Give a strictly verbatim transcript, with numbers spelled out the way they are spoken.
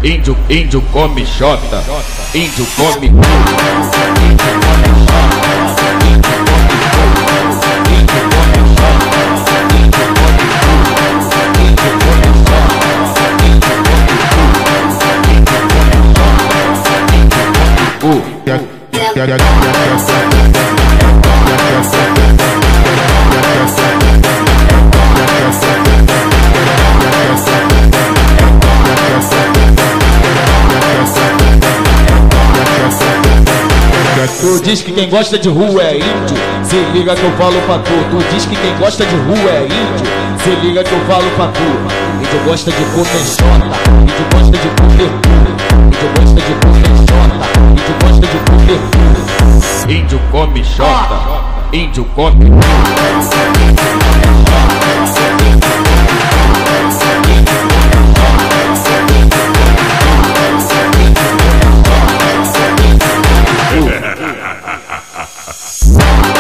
índio, índio come xota, índio come. Tu diz que quem gosta de rua é índio, se liga que eu falo pra tu. Tu diz que quem gosta de rua é índio, se liga que eu falo pra tu. Índio gosta de comer xota, índio gosta de comer tudo. Índio gosta de comer xota, índio gosta de comer tudo. Índio come xota, índio come. Ha ha ha ha ha.